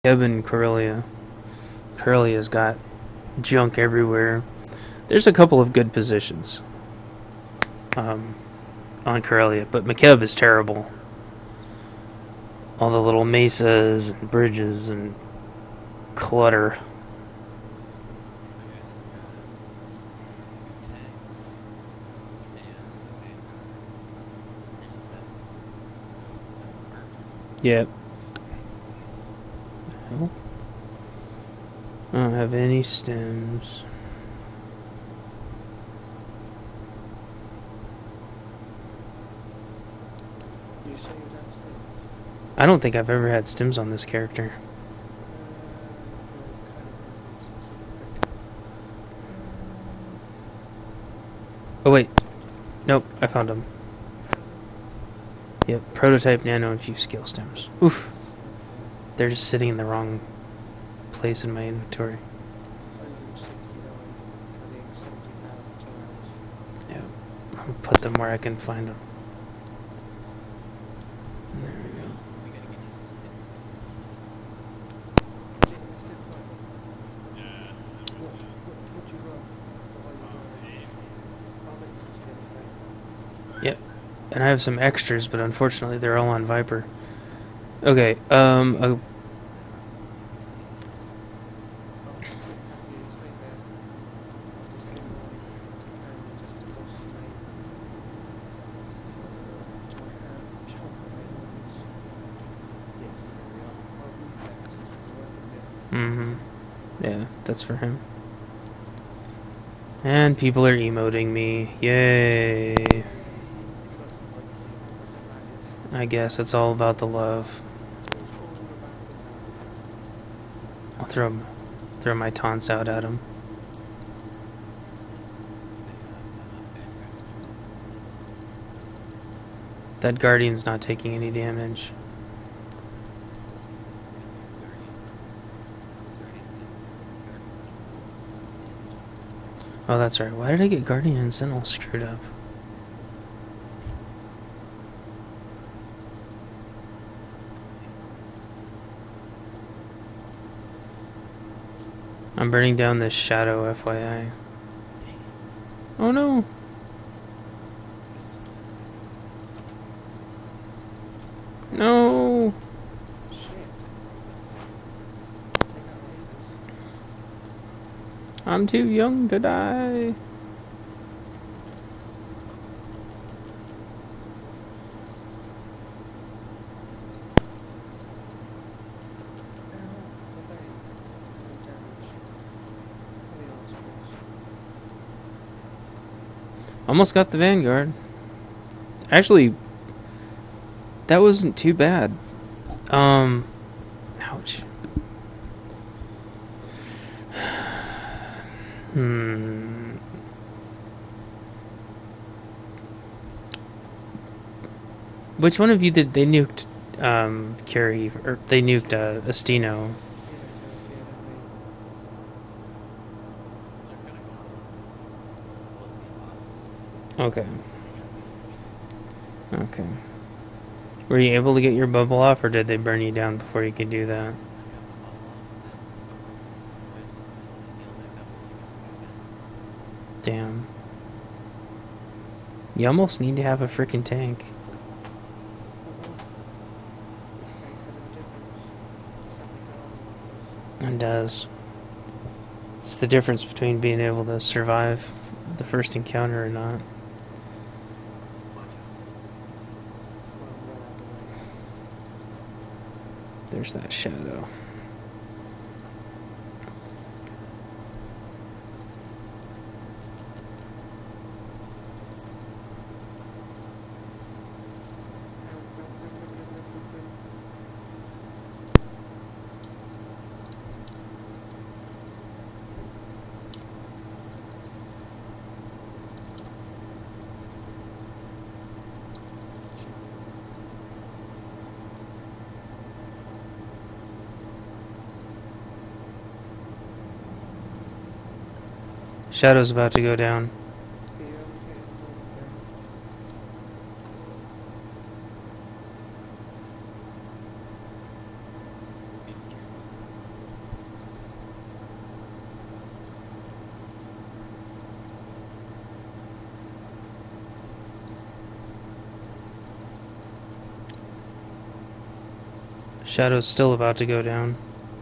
Kevin Corellia. Corellia's got junk everywhere. There's a couple of good positions um, on Corellia, but McKeb is terrible. All the little mesas and bridges and clutter. Okay, so we got tanks and vanguard. And seven marked. Yep. Hell? I don't have any stems. You say you have stems? I don't think I've ever had stems on this character. Oh wait, nope, I found them. Yep, prototype nano infused skill stems. Oof, they're just sitting in the wrong place in my inventory. Yeah, I'll put them where I can find them. There we go. We gotta get you this thing. Yep, and I have some extras, but unfortunately they're all on Viper. Okay, mm-hmm. Yeah, that's for him. And people are emoting me. Yay. I guess it's all about the love. I'll throw my taunts out at him. That Guardian's not taking any damage. Oh, that's right. Why did I get Guardian and Sentinel screwed up? I'm burning down this shadow, FYI. Oh no! No! I'm too young to die. Almost got the Vanguard. Actually, that wasn't too bad. Ouch. Which one of you did they nuked Curie, or they nuked Astino? Okay. Okay. Were you able to get your bubble off, or did they burn you down before you could do that? Damn. You almost need to have a freaking tank. It does. It's the difference between being able to survive the first encounter or not. There's that shadow. Shadow's about to go down. Shadow's still about to go down.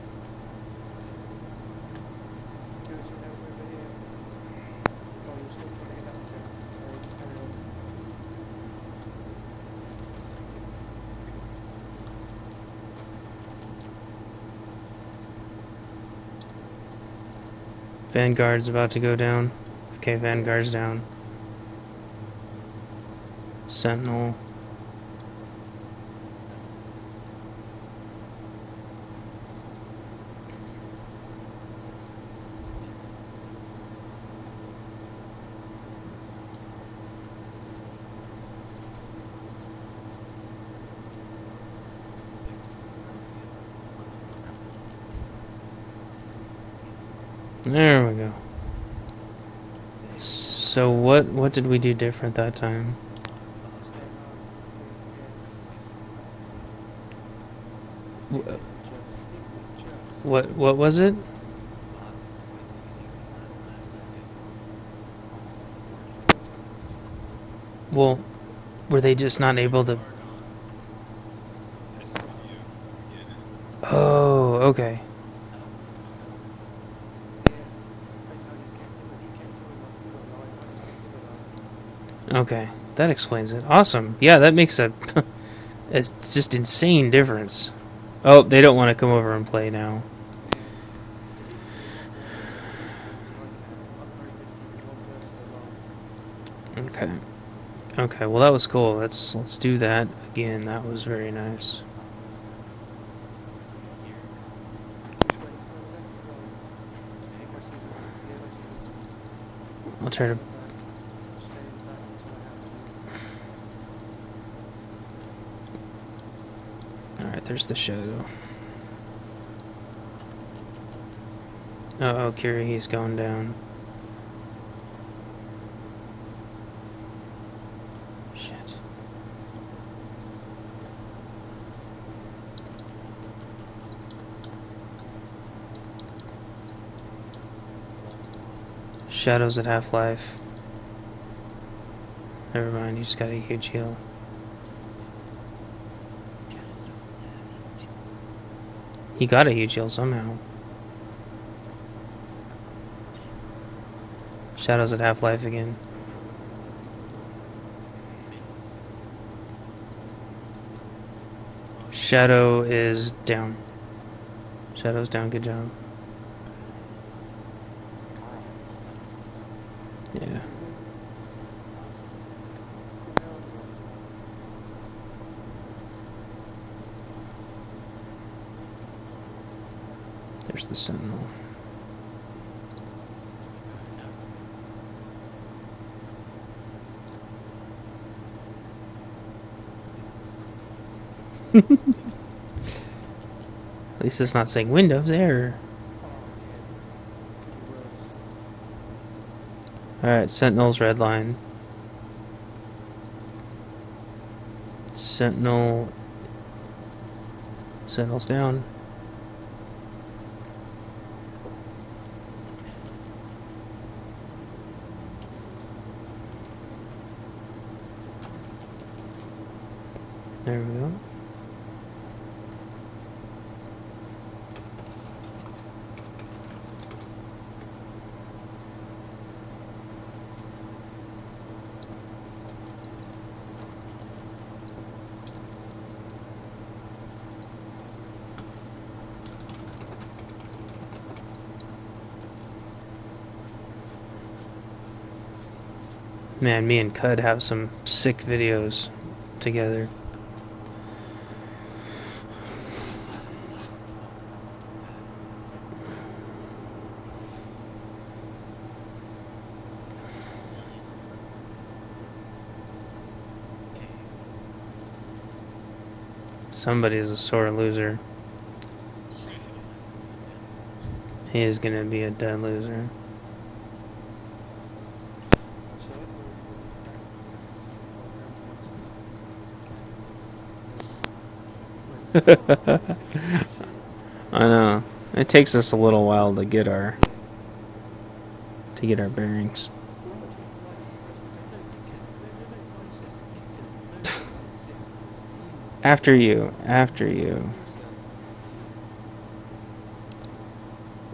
Do what you never do video. Oh, you're still trying to get up there. Or just carry on. Vanguard's about to go down. Okay, Vanguard's down. Sentinel. There we go. So what did we do different that time? Stay Wh- on. What was it? Well, were they just not able to? Oh, okay. Yeah. Basically, I just kept him and he kept joining up. He got live. I just kept him alive. Okay, that explains it. Awesome. Yeah, that makes a it's just insane difference. Oh, they don't want to come over and play now. Okay. Okay, well that was cool. Let's do that again. That was very nice. I'll try to. Alright, there's the shadow. Oh, Kiri, he's going down. Shit. Shadows at Half-Life. Never mind, you just got a huge heal. He got a huge heal somehow. Shadows at Half-Life again. Shadow is down. Shadow's down, good job. Yeah. There's the Sentinel. At least it's not saying Windows error. Alright, Sentinel's red line. Sentinel's down. There we go. Man, me and Cud have some sick videos together. Somebody's a sore loser. He is gonna be a dead loser. I know. It takes us a little while to get our bearings. After you.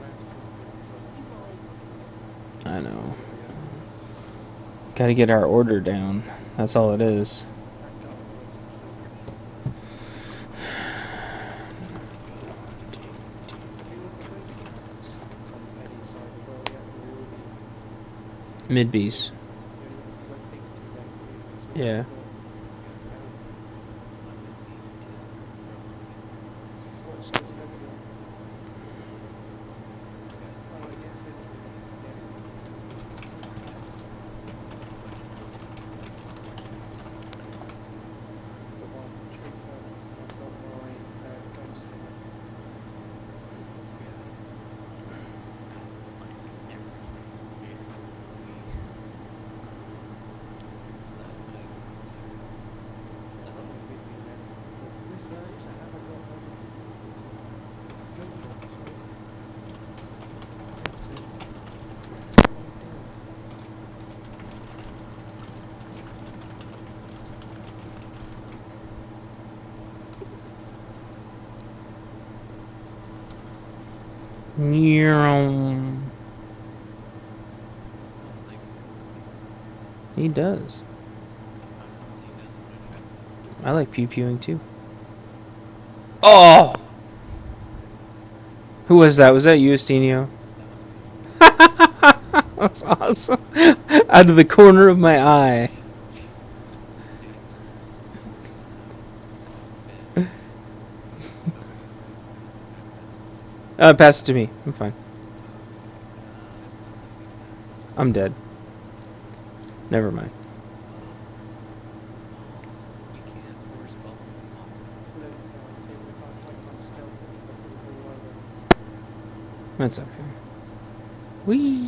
I know. Gotta get our order down. That's all it is. Midbees. Yeah. He does. I like pew-pewing too. Oh! Who was that? Was that you, Estinio? That's awesome. Out of the corner of my eye. Pass it to me. I'm fine. I'm dead. Never mind. That's okay. Whee!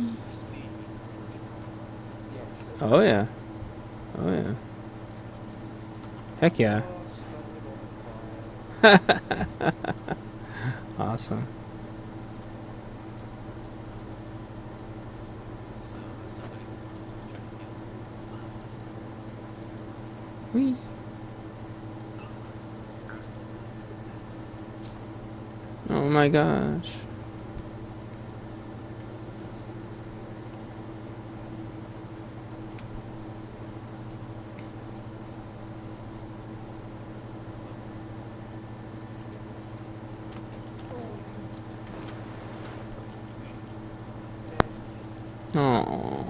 Oh yeah. Oh yeah. Heck yeah. Awesome. Whee! Oh my gosh. Oh.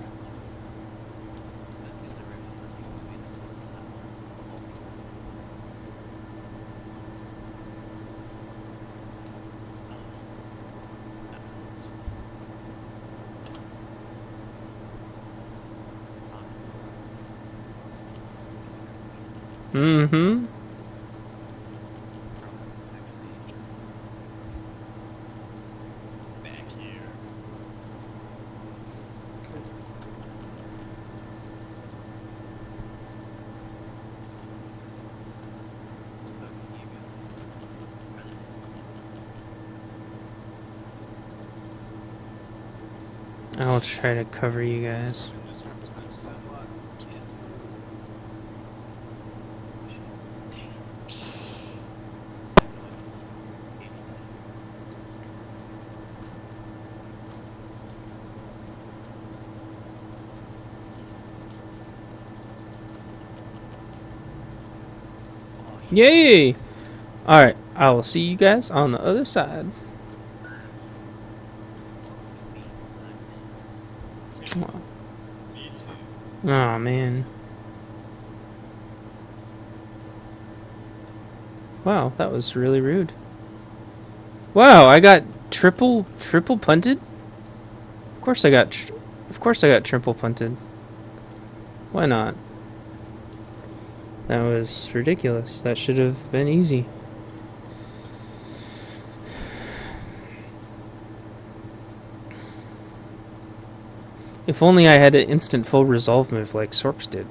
Mm-hmm. Back here. I'll try to cover you guys. Yay! Alright, I will see you guys on the other side. Me too. Oh man. Wow, that was really rude. Wow, I got triple punted? Of course I got triple punted. Why not? That was ridiculous. That should have been easy. If only I had an instant full resolve move like Sorks did.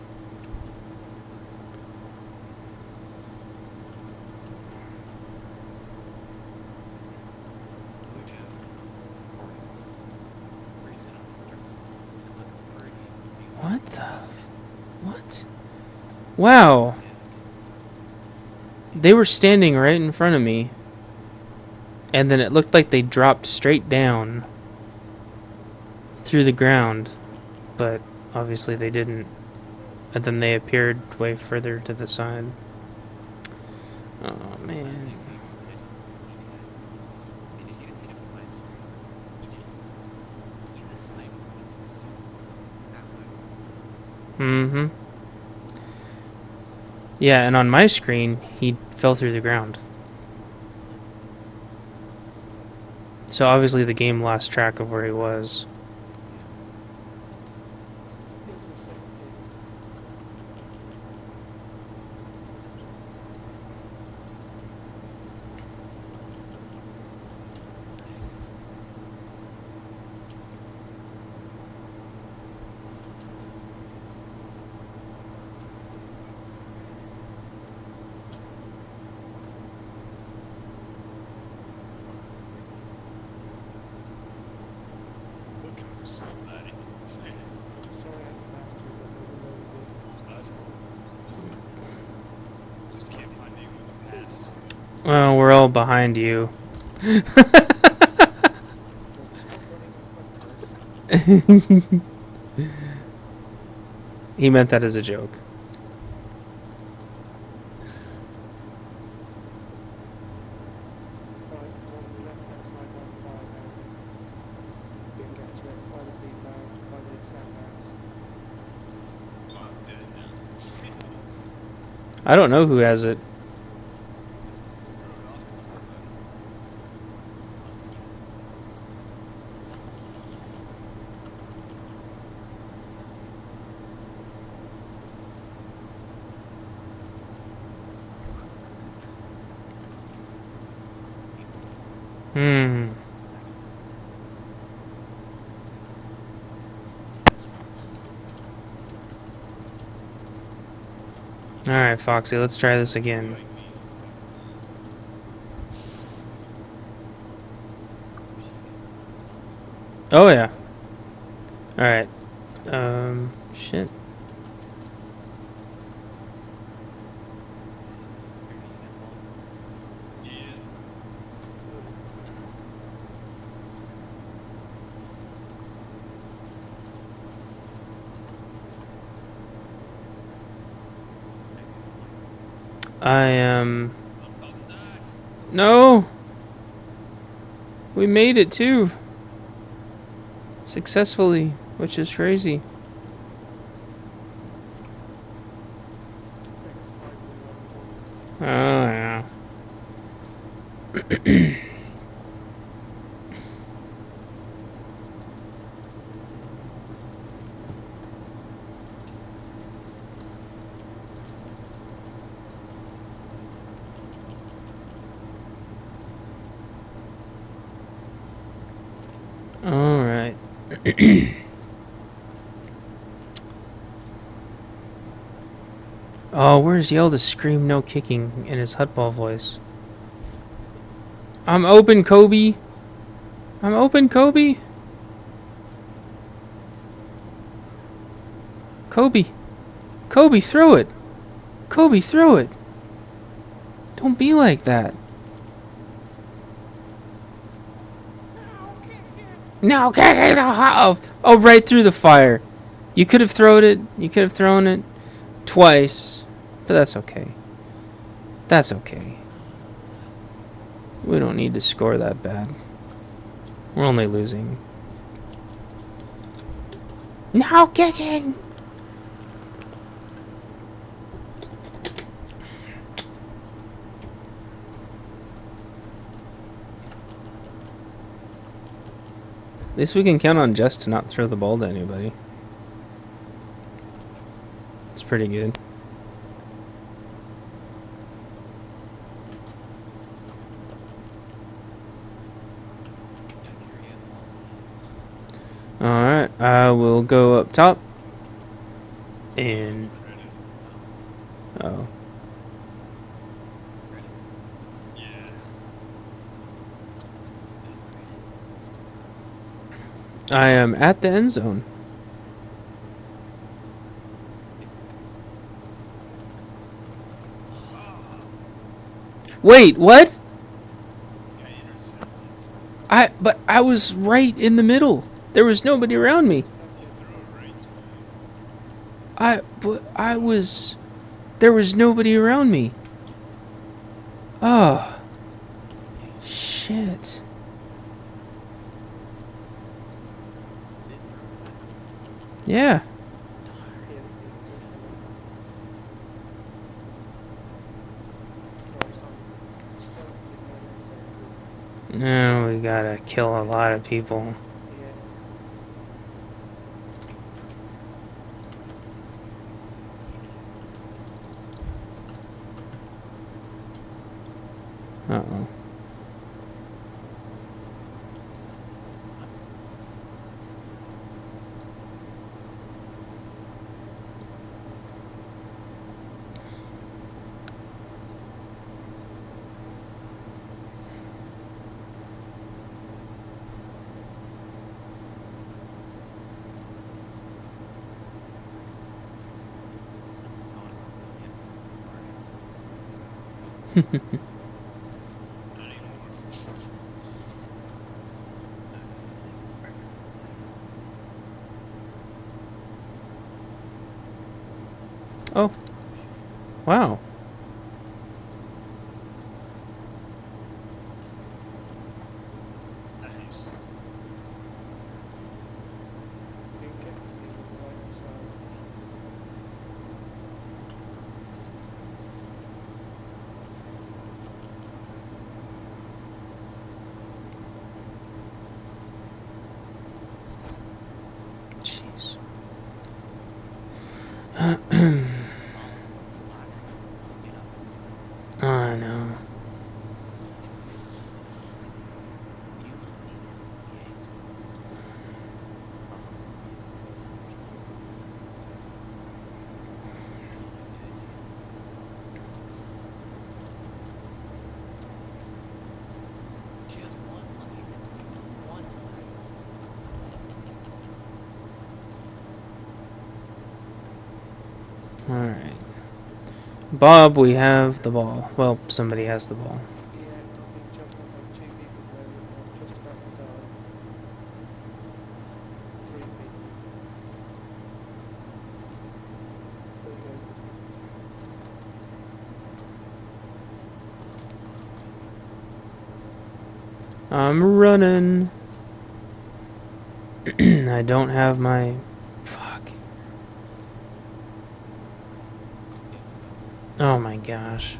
What the... What? Wow. They were standing right in front of me. and then it looked like they dropped straight down through the ground, but obviously they didn't. And then they appeared way further to the side. Oh man. And if you can see it from my screen, he's a sniper. He's just that way. Mm-hmm. Yeah, and on my screen, he fell through the ground. So obviously the game lost track of where he was. It was a 6 Nice. Looking for somebody. Sorry I haven't asked you, but they were loaded in. That's cool. Just can't find anyone to pass. Well, we're all behind you. Like, stop running in front of us. He meant that as a joke. Alright, well, we left that side on fire now. We can get to it by the feedback, by the sandbags. Oh, I'm dead now. I don't know who has it. Throw it off to somebody. Hmm. Alright, Foxy, let's try this again. Like me, so. Oh, yeah. Alright. Shit. Yeah. I am... I'm about to die. No! We made it, too. Successfully, which is crazy. They got 5 Oh, yeah. Alright. Oh, where's Yell to scream no kicking in his Hutball voice? I'm open, Kobe. I'm open, Kobe. Kobe. Kobe, throw it. Kobe, throw it. Don't be like that. No, kicking the hot. Oh, right through the fire. You could have thrown it. You could have thrown it twice, but that's okay. That's okay. We don't need to score that bad. We're only losing. No kicking. At least we can count on Jess to not throw the ball to anybody. It's pretty good. Alright, I will go up top. And... oh. Yeah. I am at the end zone. Wait, what? Got intercepted. But I was right in the middle. There was nobody around me. There was nobody around me. Oh. Shit. Yeah. No, we gotta kill a lot of people. Uh-oh. Oh. Wow. Nice. Jeez. I know. Alright. Bob, we have the ball. Well, somebody has the ball. I'm running. I don't have my... Fuck. Oh my gosh.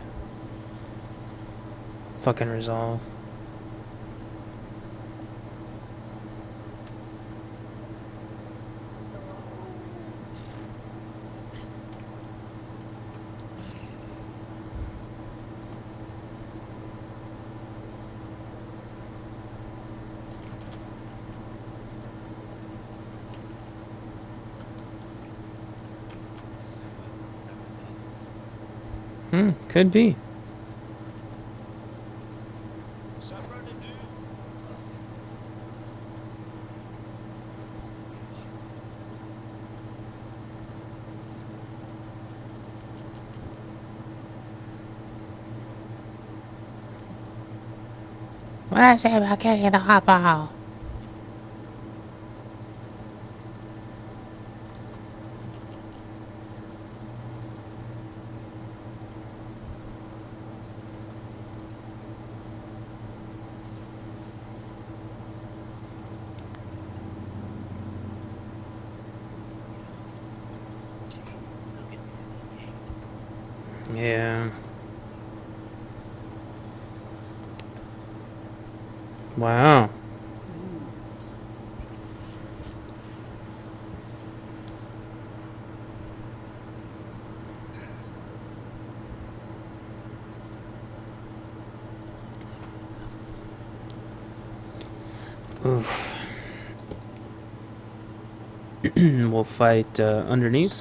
Fucking resolve. Could be. Stop running, dude. What did I say about kicking the hot ball? Yeah. Wow. Oof. We'll fight underneath.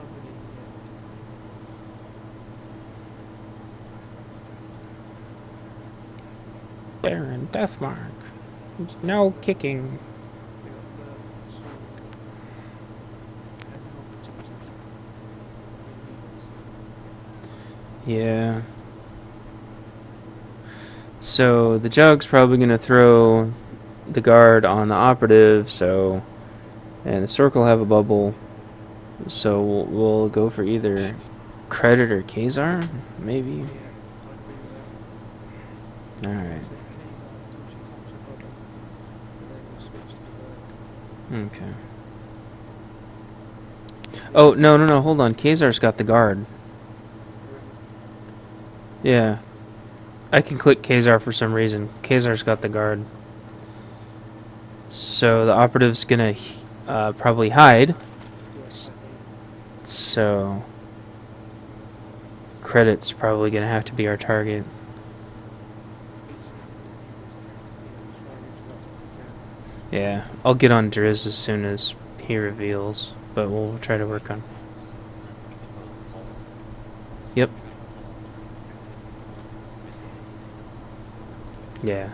Baron Deathmark. No kicking. Yeah. So the Jug's probably gonna throw the guard on the operative, so... And the circle have a bubble, so we'll go for either Credit or Kazar, maybe? Yeah, I'd agree with that. Alright, So keys on until she comes a bubble, and then we'll switch to the work. okay. Oh, no, hold on. Kazar's got the guard. Yeah. I can click Kazar for some reason. Kazar's got the guard. So the operative's gonna probably hide. Yes, So Credit's probably gonna have to be our target. Yeah, I'll get on Driz as soon as he reveals, but we'll try to work on. Yep. Yeah.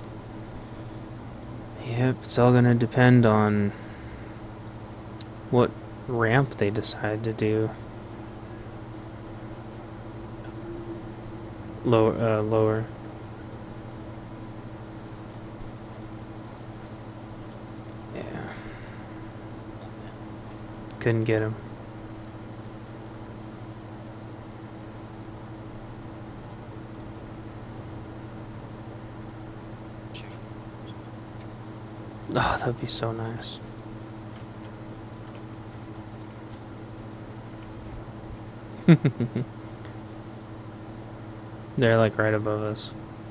Yep, it's all gonna depend on what ramp they decide to do. Lower. Yeah. Couldn't get him. Oh, that'd be so nice. They're like right above us.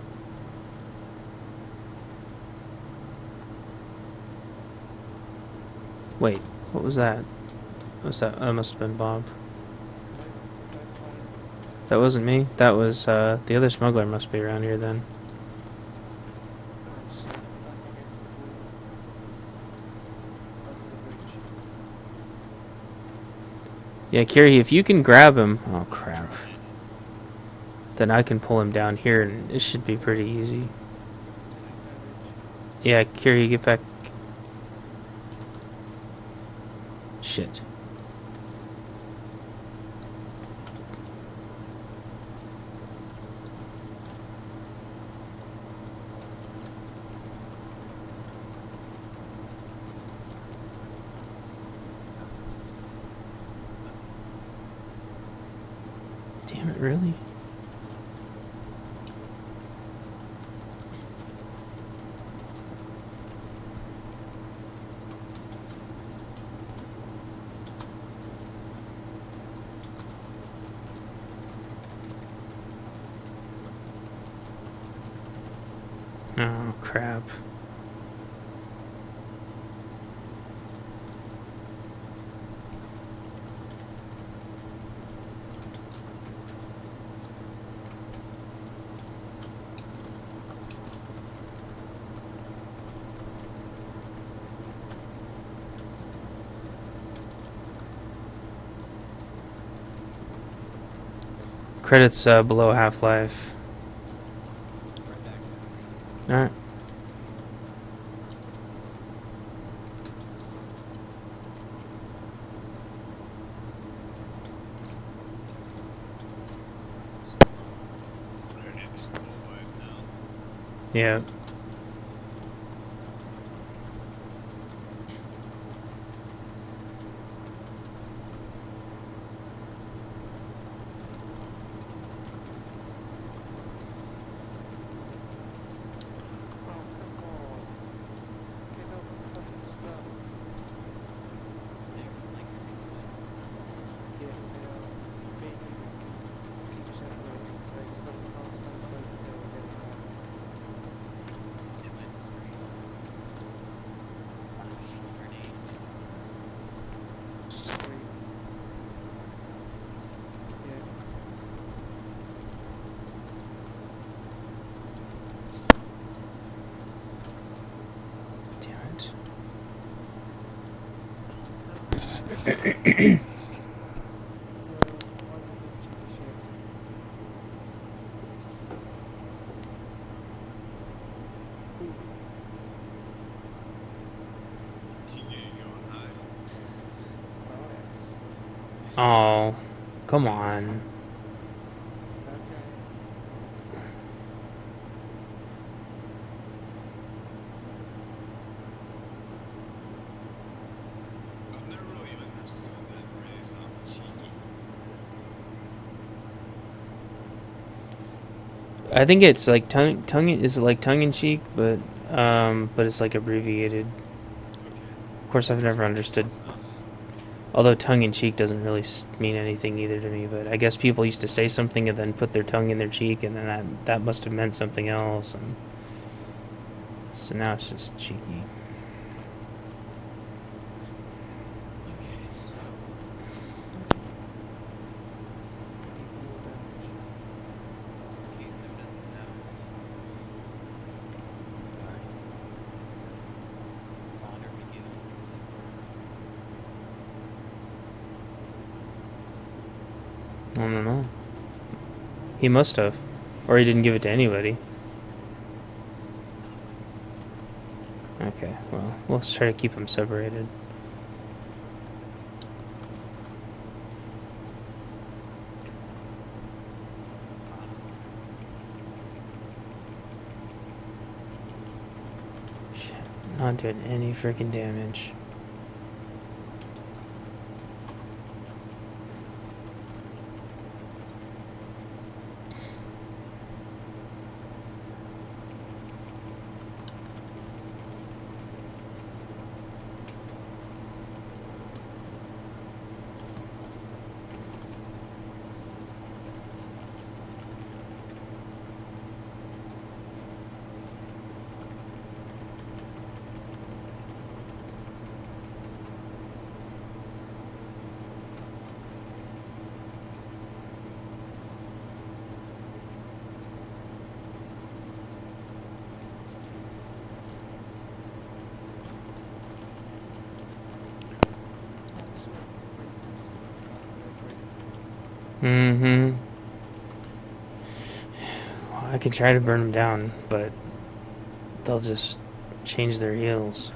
Wait, what was that? What was that? That must have been Bob. That wasn't me. That was the other smuggler must be around here then. Yeah, Kiri, if you can grab him... Oh, crap. Then I can pull him down here, and it should be pretty easy. Yeah, Kiri, get back. Shit. Damn it, really? Oh, crap. Credits below Half-Life. Alright. It's full life now. Yeah. Keep getting going high. Oh, come on. I think it's like tongue is like tongue in cheek, but it's like abbreviated. Okay. Of course, I've never understood. Although tongue in cheek doesn't really mean anything either to me, but I guess people used to say something and then put their tongue in their cheek, and then that must have meant something else. And so now it's just cheeky. Okay, so just in case there doesn't know. Alright. Honor we give to I don't know. He must have, or he didn't give it to anybody. Okay, well, let's try to keep them separated. Shit, not doing any freaking damage. Mm-hmm. Well, I could try to burn them down, but they'll just change their heels.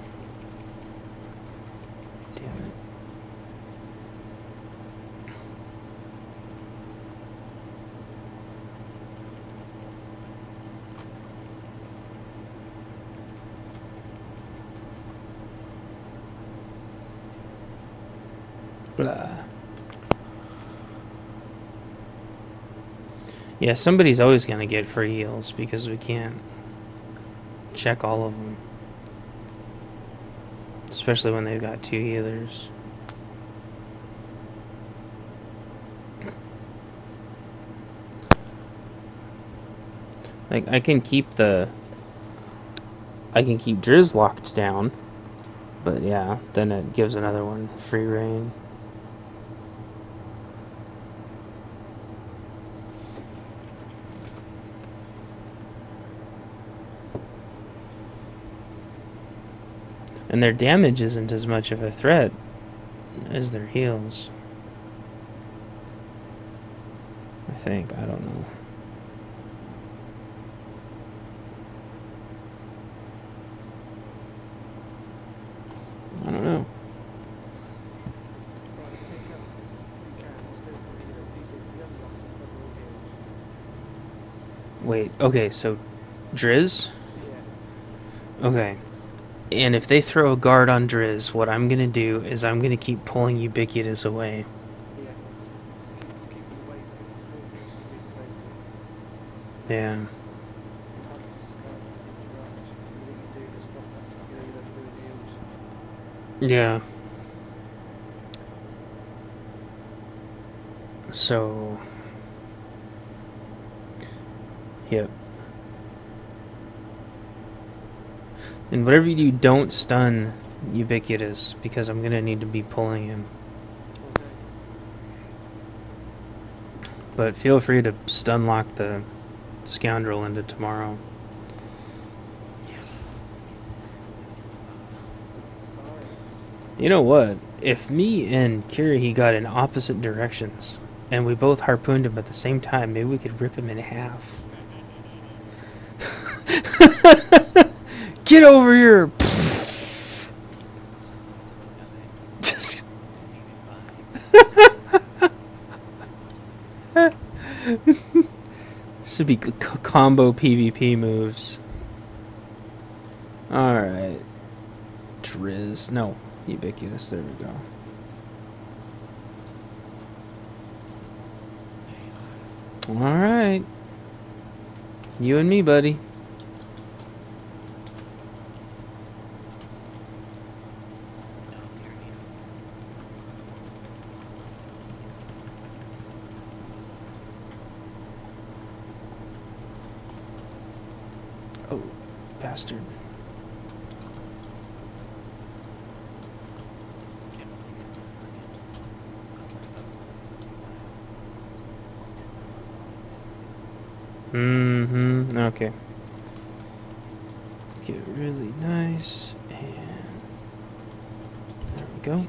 Damn it. Blah. Yeah, somebody's always gonna get free heals because we can't check all of them. Especially when they've got 2 healers. Like, I can keep Driz locked down, but yeah, then it gives another one free reign. And their damage isn't as much of a threat as their heals. I think. I don't know. I don't know. Right, take out if you can. Let's go for healer people. We haven't got a couple of heals. Wait, okay, so Driz? Yeah. Okay. And if they throw a guard on Driz, what I'm gonna do is I'm gonna keep pulling Ubiquitous away. Yeah. Let's keep it away. 50 meters away from it. Yeah. Have this guy interact. Everything you do to stop that healer doing heals. Yeah. So. Yep. And whatever you do, don't stun Ubiquitous, because I'm gonna need to be pulling him. Okay. But feel free to stun lock the scoundrel into tomorrow. Alright. You know what? If me and Kirihi got in opposite directions, and we both harpooned him at the same time, maybe we could rip him in half. Get over here! Just. Should be combo PvP moves. Alright. Driz. No. Ubiquitous. There we go. Alright. You and me, buddy. Oh, bastard. Mm-hmm. Okay. Get really nice, and there we go.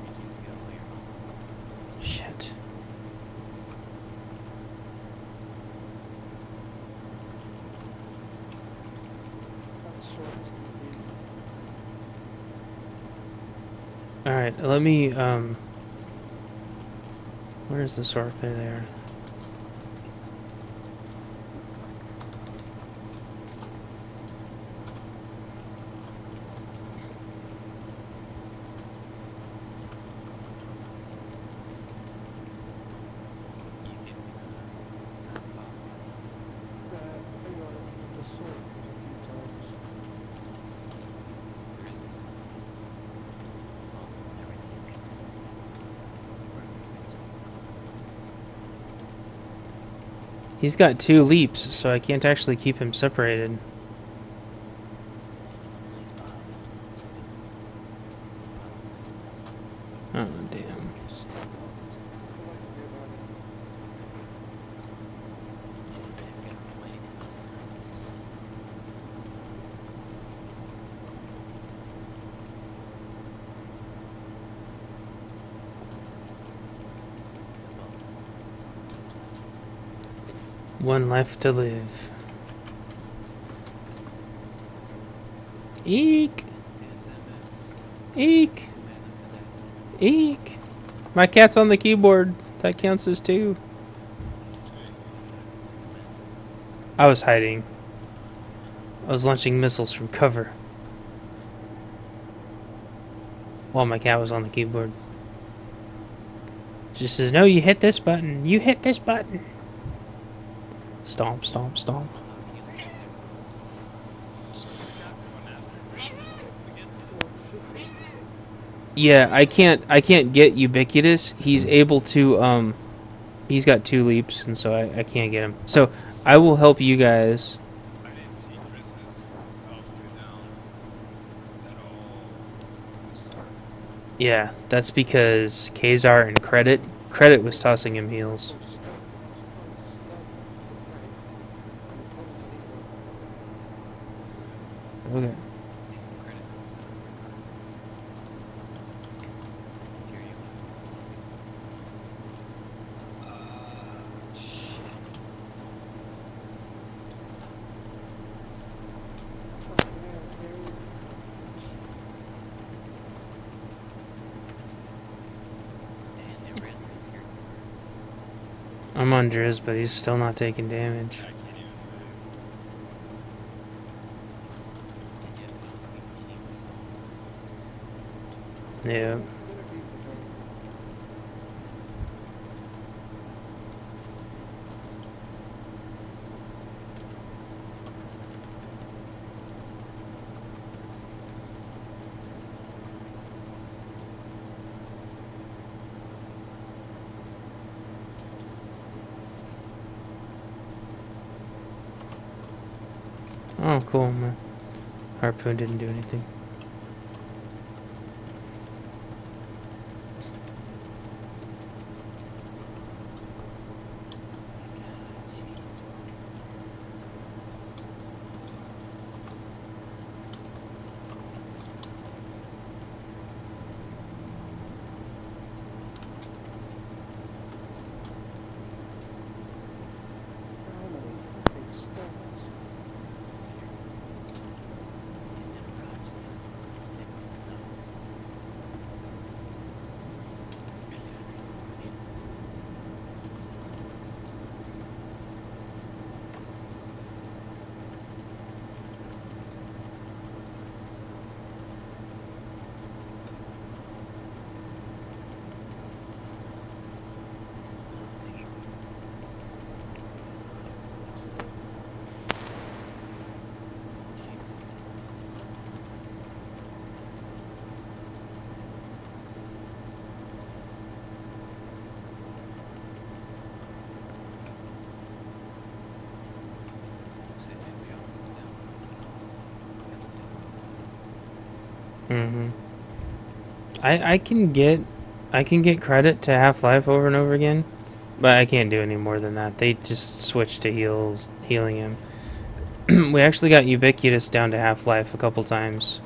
Shit. That sword is gonna be. All right. Let me. Where's the Sork? They're there. Hang on, the sword a few times. He's got 2 leaps, so I can't actually keep him separated. Oh, damn. Stop. What do I do about it? One life to live. Eek! Eek! Eek! My cat's on the keyboard. That counts as 2. I was hiding. I was launching missiles from cover. While my cat was on the keyboard. She says, no, you hit this button. You hit this button. Stomp, stomp, stomp. Yeah, I can't get Ubiquitous. He's able to he's got 2 leaps, and so I can't get him. So I will help you guys. I didn't see Chris's health go down at all. Start. Yeah, that's because Kazar and Credit was tossing him heals. So stop. Okay. I'm on Driz, but he's still not taking damage. I can't even move. Yeah. Oh, cool. My harpoon didn't do anything. How many fucking stars? Mm-hmm. I can get credit to Half-Life over and over again, but I can't do any more than that. They just switched to healing him. We actually got Ubiquitous down to Half-Life a couple times.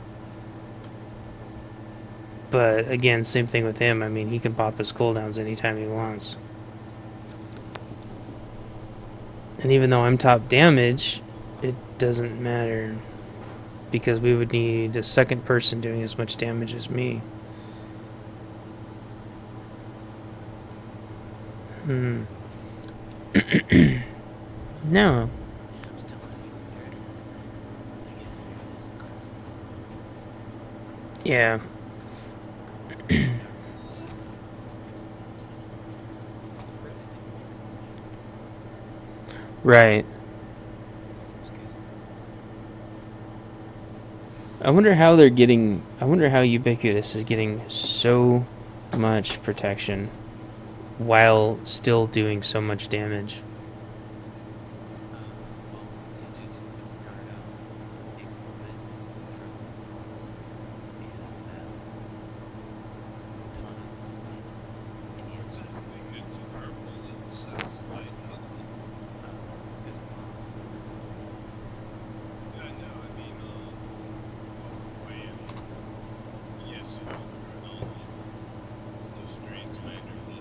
But again, same thing with him. I mean, he can pop his cooldowns anytime he wants. And even though I'm top damage, it doesn't matter. Because we would need a second person doing as much damage as me. Hmm. No. I'm still not even comparison. I guess they're just constant. Yeah. Right. I wonder how they're getting. I wonder how Ubiquitous is getting so much protection while still doing so much damage. Well, once he just puts a guard out, takes a little bit, throws in his bullets, and tons, and he has Specifically good to purple and sucks the life out of it. it's good for bombs. Yeah, I know, I mean, wham. Yes, you know, just drains my energy.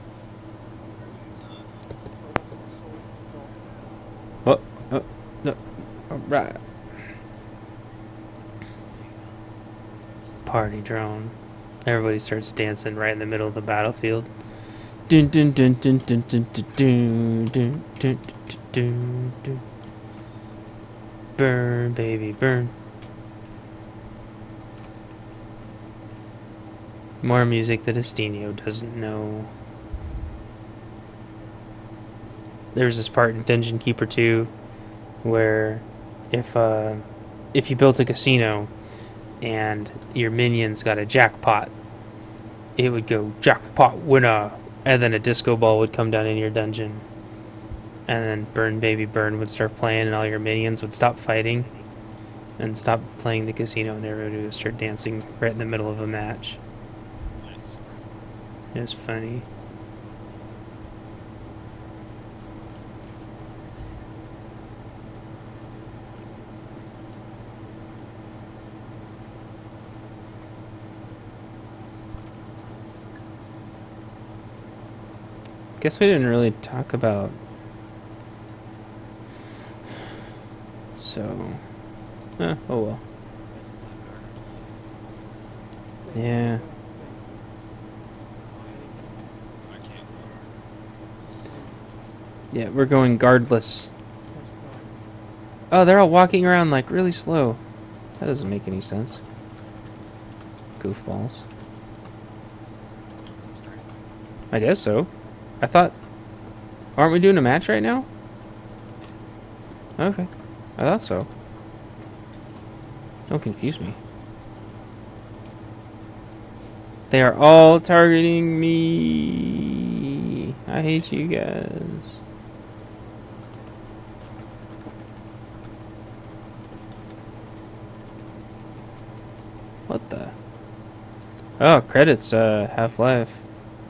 What? Oh, no. All right. Party drone. Everybody starts dancing right in the middle of the battlefield. Dun dun dun dun dun dun dun dun dun dun dun dun. Burn, baby, burn. More music that Estinio doesn't know. There's this part in Dungeon Keeper 2 where if you built a casino and your minions got a jackpot, it would go jackpot winner, and then a disco ball would come down in your dungeon, and then Burn Baby Burn would start playing, and all your minions would stop fighting and stop playing the casino, and everybody would start dancing right in the middle of a match. Nice. It was funny. Guess we didn't really talk about. So, oh well. Yeah. I can't guard. Yeah, we're going guardless. Oh, they're all walking around like really slow. That doesn't make any sense. Goofballs. I guess so. I thought... Aren't we doing a match right now? Okay. I thought so. Don't confuse me. They are all targeting me. I hate you guys. What the? Oh, credits, Half-Life.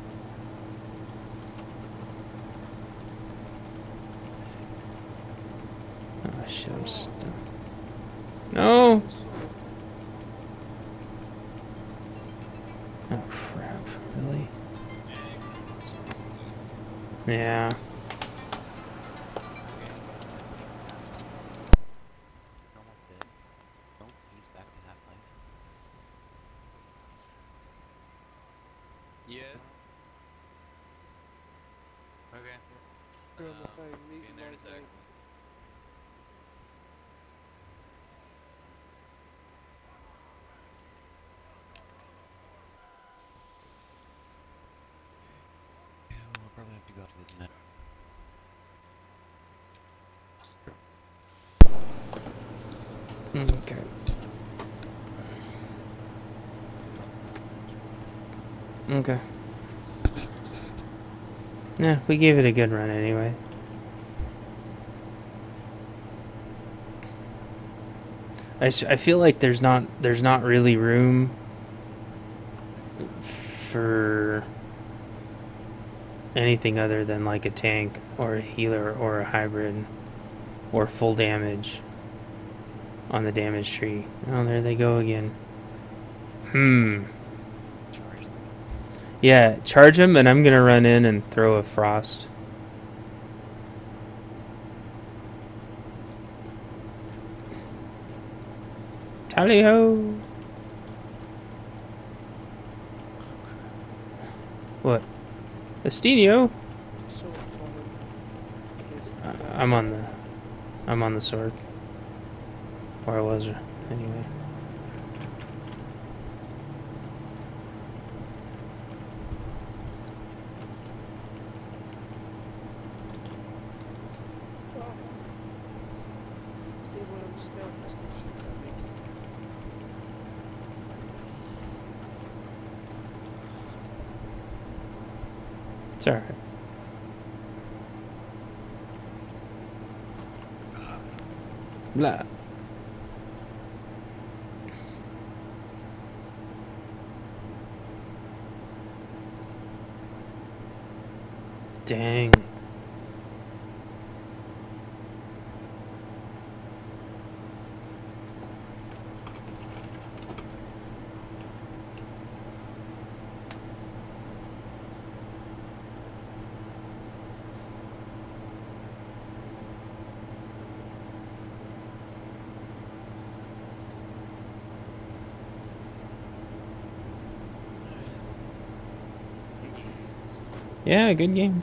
Oh shit, I'm stuck. No! Oh crap, really? Yeah. You're almost dead. Oh, he's back to Half-Life. Yes. Okay. You're on the phone, Be mute in there in a your sec. mic, Yeah, well, I'll probably have to go to this match. Okay. Okay. Yeah, we gave it a good run anyway. I feel like there's not really room for anything other than like a tank or a healer or a hybrid or full damage on the damage tree. Oh, there they go again. Charge them. Yeah, charge him, and I'm gonna run in and throw a frost. Tally ho! What? Estinio? So, I'm on the Sork. Or I was, anyway. It's alright. Blah. Dang. Yeah, good game.